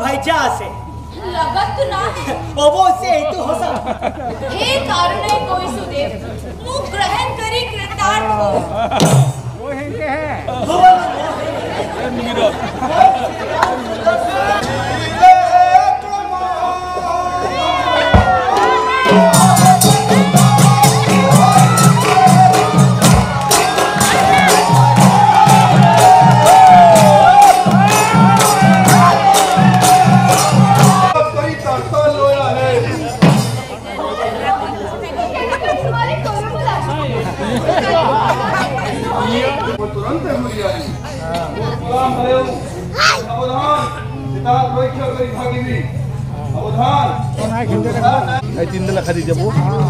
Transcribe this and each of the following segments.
भाई जा से लगत तो ना है ओ वो से ही तो हो सब हे कारण है कोई सुदेव मुख ग्रहण करी कृतार्थ हो वो है के है तीन दिन खा दीजिए वो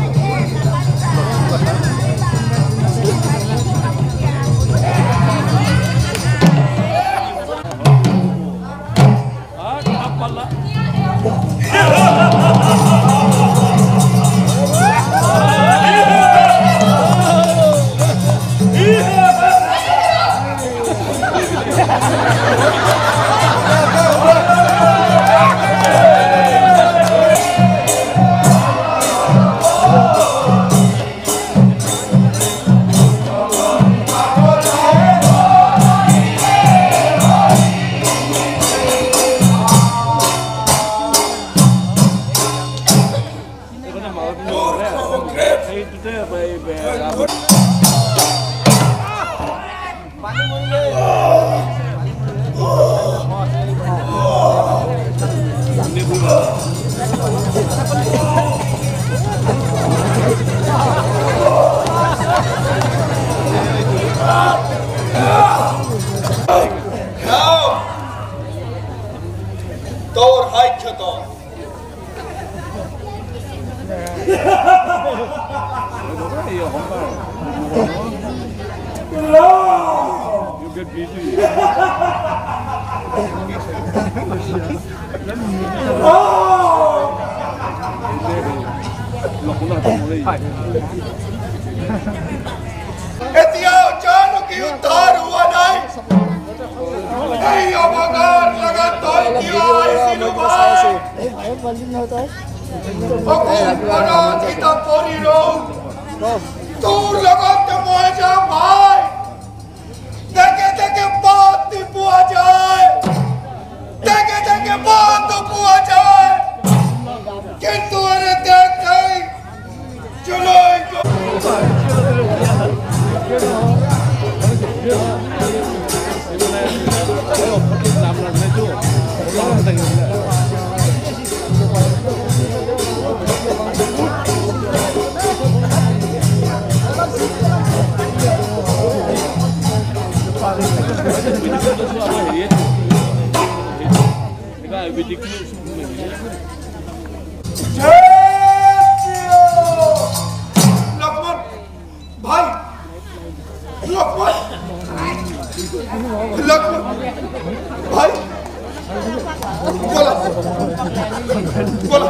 Door haikata. You get busy. जानो की उद्धार हुआ नहीं अवगार लगा तो किया ऐसी नुभाई अकुल की तो पूरी तू लगा तो मुझे भाई देखे देखे बात नहीं पुआ जाए देखे देखे बात तो पुआ जाए किंतु अरे देख गई चलो लक्ष्मण भाई लक्ष्मण भाई बोला बोला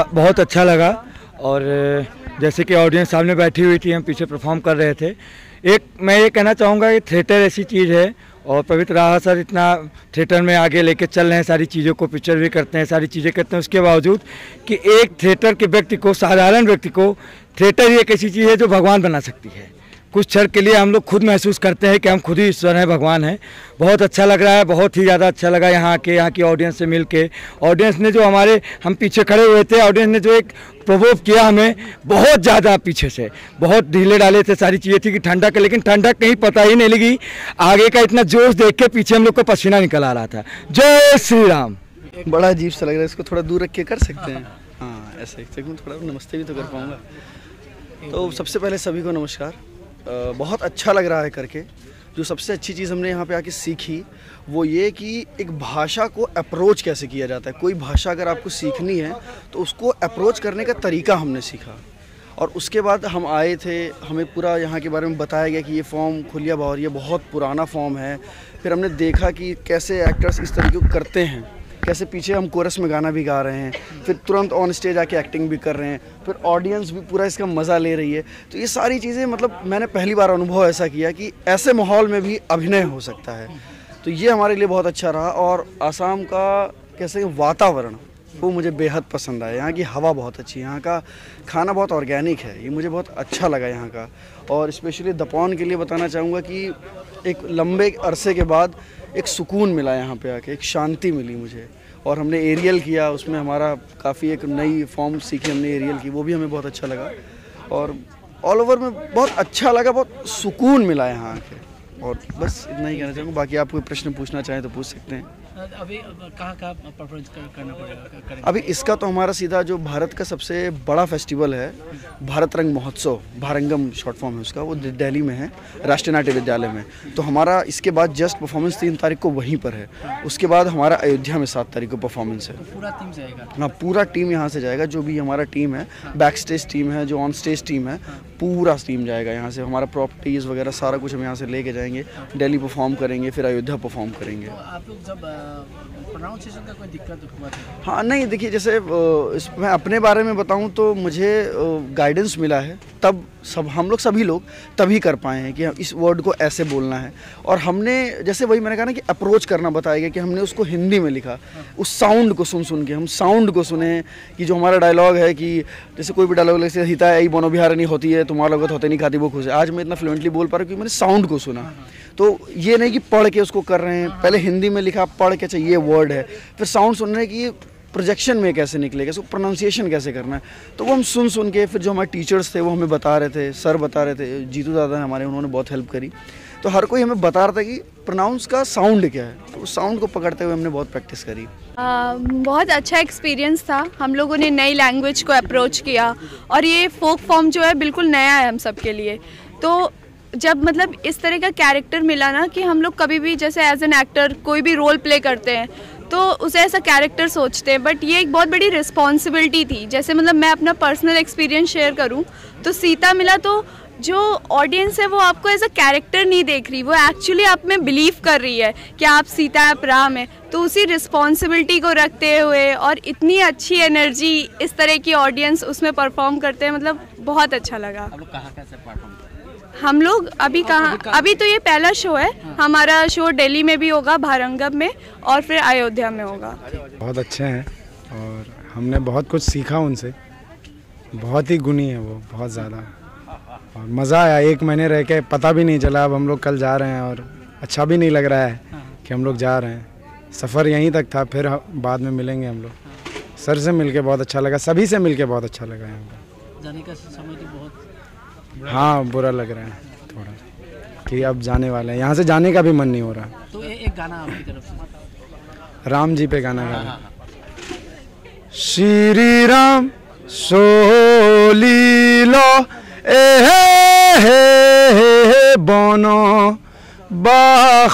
बहुत अच्छा लगा। और जैसे कि ऑडियंस सामने बैठी हुई थी, हम पीछे परफॉर्म कर रहे थे। मैं ये कहना चाहूँगा कि थिएटर ऐसी चीज़ है, और पवित्र राहा सर इतना थिएटर में आगे लेके चल रहे हैं, सारी चीज़ों को पिक्चर भी करते हैं, सारी चीज़ें करते हैं, उसके बावजूद कि एक थिएटर के व्यक्ति को, साधारण व्यक्ति को, थिएटर ही एक ऐसी चीज़ है जो भगवान बना सकती है। कुछ क्षण के लिए हम लोग खुद महसूस करते हैं कि हम खुद ही ईश्वर हैं, भगवान हैं। बहुत अच्छा लग रहा है, बहुत ही ज़्यादा अच्छा लगा यहाँ की ऑडियंस से मिल के। ऑडियंस ने जो हम पीछे खड़े हुए थे, ऑडियंस ने जो एक प्रोवोक किया हमें बहुत ज़्यादा, पीछे से बहुत ढीले डाले थे, सारी चीज़ें थी कि ठंडक है, लेकिन ठंडक कहीं पता ही नहीं लगी। आगे का इतना जोश देख के पीछे हम लोग को पसीना निकल आ रहा था। जय श्री राम। बड़ा अजीब सा लग रहा है, इसको थोड़ा दूर रख के कर सकते हैं? हाँ, ऐसे थोड़ा नमस्ते भी तो कर पाऊँगा। तो सबसे पहले सभी को नमस्कार। बहुत अच्छा लग रहा है करके। जो सबसे अच्छी चीज़ हमने यहाँ पे आके सीखी वो ये कि एक भाषा को अप्रोच कैसे किया जाता है। कोई भाषा अगर आपको सीखनी है तो उसको अप्रोच करने का तरीका हमने सीखा, और उसके बाद हम आए थे, हमें पूरा यहाँ के बारे में बताया गया कि ये फॉर्म खुलिया बावरिया बहुत पुराना फॉर्म है। फिर हमने देखा कि कैसे एक्टर्स इस तरीके को करते हैं, कैसे पीछे हम कोरस में गाना भी गा रहे हैं, फिर तुरंत ऑन स्टेज आके एक्टिंग भी कर रहे हैं, फिर ऑडियंस भी पूरा इसका मज़ा ले रही है। तो ये सारी चीज़ें मतलब मैंने पहली बार अनुभव ऐसा किया कि ऐसे माहौल में भी अभिनय हो सकता है। तो ये हमारे लिए बहुत अच्छा रहा। और आसाम का कैसे वातावरण वो मुझे बेहद पसंद आया। यहाँ की हवा बहुत अच्छी है, यहाँ का खाना बहुत ऑर्गेनिक है, ये मुझे बहुत अच्छा लगा यहाँ का। और स्पेशली दपौन के लिए बताना चाहूँगा कि एक लंबे अरसे के बाद एक सुकून मिला यहाँ पे आके, एक शांति मिली मुझे। और हमने एरियल किया, उसमें हमारा काफ़ी एक नई फॉर्म सीखी हमने एरियल की, वो भी हमें बहुत अच्छा लगा। और ऑल ओवर में बहुत अच्छा लगा, बहुत सुकून मिला यहाँ आके। और बस इतना ही कहना चाहूँगा। बाकी आप कोई प्रश्न पूछना चाहें तो पूछ सकते हैं। अभी कहाँ परफॉर्मेंस करना पड़ेगा? अभी इसका तो हमारा सीधा जो भारत का सबसे बड़ा फेस्टिवल है, भारत रंग महोत्सव, भारंगम शॉर्ट फॉर्म है उसका, वो दिल्ली में है, राष्ट्रीय नाट्य विद्यालय में। तो हमारा इसके बाद जस्ट परफॉर्मेंस 3 तारीख को वहीं पर है। उसके बाद हमारा अयोध्या में 7 तारीख को परफॉर्मेंस है। तो पूरा टीम जाएगा? हाँ, पूरा टीम यहाँ से जाएगा। जो भी हमारा टीम है, बैक स्टेज टीम है, जो ऑन स्टेज टीम है, पूरा टीम जाएगा यहाँ से। हमारा प्रॉपर्टीज़ वगैरह सारा कुछ हम यहाँ से लेके जाएंगे, दिल्ली परफॉर्म करेंगे, फिर अयोध्या परफॉर्म करेंगे। तो आप लोग जब प्रोनाउंसिएशन का कोई दिक्कत हुआ था? हाँ, नहीं देखिए, जैसे मैं अपने बारे में बताऊं तो मुझे गाइडेंस मिला है, तब हम लोग सभी लोग तभी कर पाए हैं कि इस वर्ड को ऐसे बोलना है। और हमने जैसे वही मैंने कहा ना कि अप्रोच करना बताया गया, कि हमने उसको हिंदी में लिखा, उस साउंड को सुन के हम साउंड को सुने कि जो हमारा डायलॉग है कि जैसे कोई भी डायलॉग जैसे हिता यही बनो बिहार नहीं होती है, तुम्हारा लोग होते नहीं खाती वो खुश है। आज मैं इतना फ्लुएंटली बोल पा रहा हूँ कि मैंने साउंड को सुना। तो ये नहीं कि पढ़ के उसको कर रहे हैं, पहले हिंदी में लिखा, पढ़ के अच्छा ये वर्ड है, फिर साउंड सुन रहे हैं कि प्रोजेक्शन में कैसे निकलेगा, इसको प्रोनाउंसिएशन कैसे करना है। तो वो हम सुन के, फिर जो हमारे टीचर्स थे वो हमें बता रहे थे, सर बता रहे थे, जीतू दादा हैं हमारे, उन्होंने बहुत हेल्प करी। तो हर कोई हमें बता रहा था कि प्रोनाउंस का साउंड क्या है, तो उस साउंड को पकड़ते हुए हमने बहुत प्रैक्टिस करी। बहुत अच्छा एक्सपीरियंस था। हम लोगों ने नई लैंग्वेज को अप्रोच किया, और ये फोक फॉर्म जो है बिल्कुल नया है हम सब के लिए। तो जब मतलब इस तरह का कैरेक्टर मिला ना कि हम लोग कभी भी जैसे एज एन एक्टर कोई भी रोल प्ले करते हैं तो उसे ऐसा कैरेक्टर सोचते हैं, बट ये एक बहुत बड़ी रिस्पॉन्सिबिलिटी थी। जैसे मतलब मैं अपना पर्सनल एक्सपीरियंस शेयर करूं तो सीता मिला तो जो ऑडियंस है वो आपको एज अ कैरेक्टर नहीं देख रही, वो एक्चुअली आप में बिलीव कर रही है कि आप सीता आप राम है। तो उसी रिस्पॉन्सिबिलिटी को रखते हुए और इतनी अच्छी एनर्जी इस तरह की ऑडियंस उसमें परफॉर्म करते हैं, मतलब बहुत अच्छा लगा। आप लोग कहाँ कैसे परफॉर्म? हम लोग अभी अभी तो ये पहला शो है। हमारा शो दिल्ली में भी होगा, भारंगम में, और फिर अयोध्या में होगा। बहुत अच्छे हैं और हमने बहुत कुछ सीखा उनसे। बहुत ही गुणी है वो, बहुत ज़्यादा, और मज़ा आया। 1 महीने रह के पता भी नहीं चला। अब हम लोग कल जा रहे हैं और अच्छा भी नहीं लग रहा है कि हम लोग जा रहे हैं। सफ़र यहीं तक था, फिर बाद में मिलेंगे हम लोग। सर से मिलके बहुत अच्छा लगा, सभी से मिलके बहुत अच्छा लगा। यहाँ पर जाने का समय तो बहुत हाँ बुरा लग रहा है थोड़ा कि अब जाने वाले हैं, यहाँ से जाने का भी मन नहीं हो रहा। तो एक गाना आपकी तरफ से राम जी पे गाना गा। श्री राम सोलीलो ए हे बनो बाख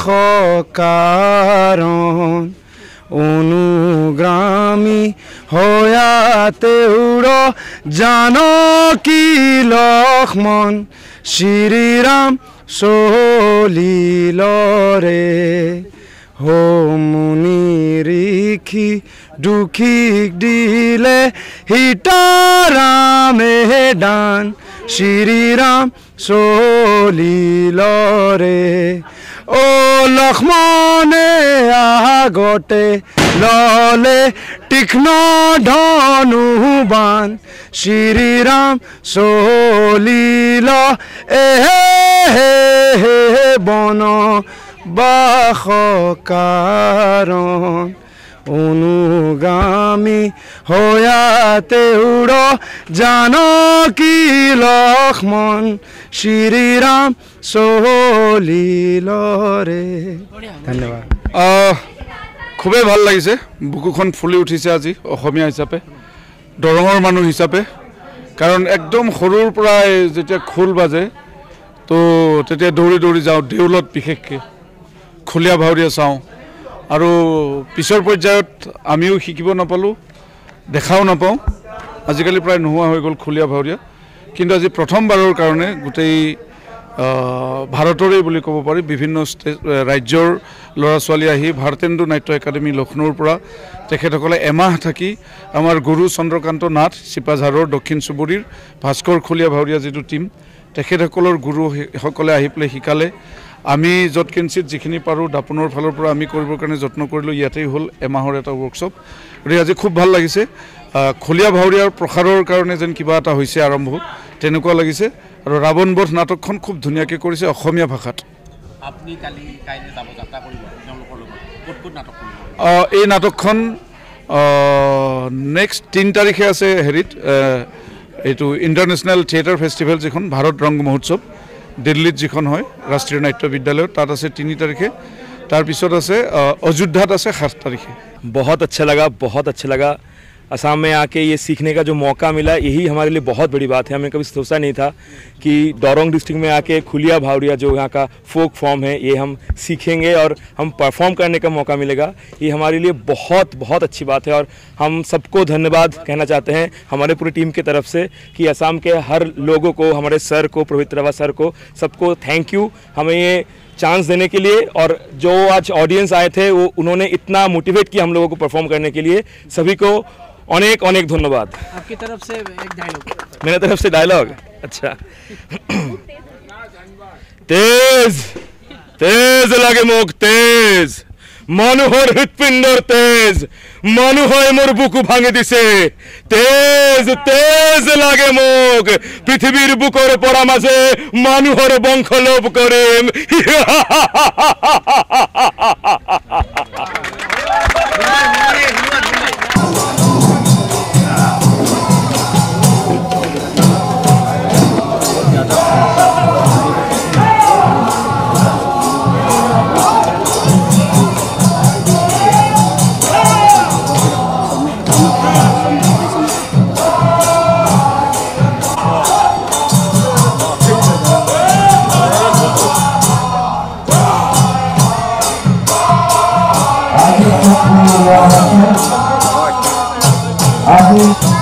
कारण অনুগ্রামী হয়াতে উড়ো জানকী লক্ষ্মণ শ্রীরাম চলিল রে হো মুনি ঋষি দুখিক দিলে हिटारा डान श्री राम चलिल रे ओ लक्ष्मणे আগতে ললে তীক্ষ্ণ ধনুবান শ্রীরাম চলিল বন বাস কাৰণ অনুগামী হয়াতে উড় জানকী লক্ষ্মণ শ্রীরাম চলিল রে। ধন্যবাদ। খুবেই ভাল লাগিছে, বুকুখন ফুলি উঠিছে আজি অসমীয়া হিচাপে, দৰঙৰ মানুহ হিচাপে। কাৰণ একদম সৰুৰ পৰাই যেতিয়া খোল বাজে তো তেতিয়া দৌৰি দৌৰি যাওঁ, দেউলত বিশেষকৈ খুলীয়া ভাৱৰীয়া চাওঁ। আৰু পিছৰ পৰ্যায়ত আমিও শিকিব নাপালোঁ, দেখাও নাপাওঁ, আজিকালি প্ৰায় নোহোৱা হৈ গ'ল খুলীয়া ভাৱৰীয়া। কিন্তু আজি প্ৰথমবাৰৰ কাৰণে গোটেই ভাৰতৰে বুলি ক'ব পাৰি বিভিন্ন ৰাজ্যৰ ল'ৰা ছোৱালী আহি ভাৰতেন্দু নাট্য একাডেমী লক্ষ্ণৌৰ পৰা তেখেতসকলে এমাহ থাকি আমাৰ গুৰু চন্দ্ৰকান্ত নাথ চিপাঝাৰৰ দক্ষিণ চুবুৰীৰ ভাস্কৰ খুলীয়া ভাৱৰীয়া যিটো টীম, তেখেতসকলৰ গুৰুসকলে আহি পেলাই শিকালে। আমি য'ত কিঞ্চিত যিখিনি পাৰোঁ দাপোনৰ ফালৰ পৰা আমি কৰিবৰ কাৰণে যত্ন কৰিলোঁ। ইয়াতেই হ'ল এমাহৰ এটা ৱৰ্কশ্বপ। গতিকে আজি খুব ভাল লাগিছে। খুলীয়া ভাৱৰীয়াৰ প্ৰসাৰৰ কাৰণে যেন কিবা এটা হৈছে আৰম্ভ, তেনেকুৱা লাগিছে। আৰু ৰাৱণ বধ নাটকখন খুব ধুনীয়াকৈ কৰিছে অসমীয়া ভাষাত। এই নাটকখন নেক্সট 3 তাৰিখে আছে হেৰিত, এইটো ইণ্টাৰনেশ্যনেল থিয়েটাৰ ফেষ্টিভেল যিখন ভাৰত ৰংগ মহোৎসৱ দিল্লীত যিখন হয় ৰাষ্ট্ৰীয় নাট্য বিদ্যালয়ত, তাত আছে 3 তাৰিখে। তাৰপিছত আছে অযোধ্যাত আছে 7 তাৰিখে। बहुत अच्छा लगा असम में आके ये सीखने का जो मौका मिला, यही हमारे लिए बहुत बड़ी बात है। हमें कभी सोचा नहीं था कि दौरोंग डिस्ट्रिक्ट में आके खुलिया भावरिया जो यहाँ का फोक फॉर्म है ये हम सीखेंगे और हम परफॉर्म करने का मौका मिलेगा। ये हमारे लिए बहुत अच्छी बात है और हम सबको धन्यवाद कहना चाहते हैं हमारे पूरी टीम की तरफ से कि असम के हर लोगों को, हमारे सर को, पवित्र रवा सर को, सबको थैंक यू हमें ये चांस देने के लिए। और जो आज ऑडियंस आए थे वो उन्होंने इतना मोटिवेट किया हम लोगों को परफॉर्म करने के लिए, सभी को अनेक धन्यवाद। आपकी तरफ से एक डायलॉग। मेरे तरफ से डायलॉग, अच्छा। तेज तेज লাগে মোক তেজ, মানুহৰ হৃৎপিণ্ডৰ তেজ, মানুহে মোৰ বুকু ভাঙি দিছে। তেজ তেজ লাগে মোক, পৃথিৱীৰ বুকৰ পৰা মাজে মানুহৰ বংশ লোভ কৰিম। Abu